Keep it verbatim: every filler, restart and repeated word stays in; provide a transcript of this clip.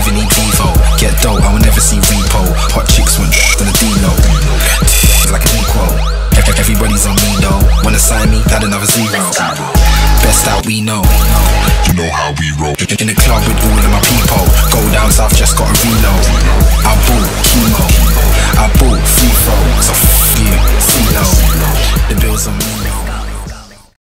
even need Devo. Get dope, I will never see repo. Hot chicks want on the D-Lo. Like an equal. Everybody's on me though. Wanna sign me? Add another zero. Best out we know. You know how we roll. In the club with all of my people. Go down south, just got a reload. I bought chemo. I bought free throw. So f*** you, C-Lo. The bills on me.